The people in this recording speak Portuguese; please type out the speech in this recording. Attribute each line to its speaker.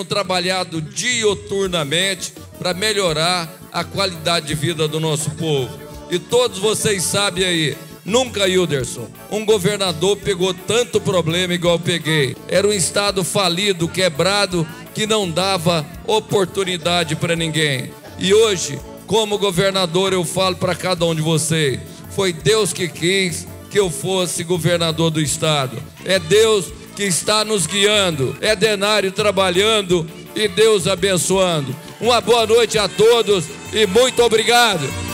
Speaker 1: trabalhado diuturnamente para melhorar a qualidade de vida do nosso povo. E todos vocês sabem aí, nunca, Wilderson, um governador pegou tanto problema igual eu peguei. Era um estado falido, quebrado, que não dava oportunidade para ninguém. E hoje, como governador, eu falo para cada um de vocês, foi Deus que quis que eu fosse governador do estado. É Deus que está nos guiando, é Denário trabalhando e Deus abençoando. Uma boa noite a todos e muito obrigado.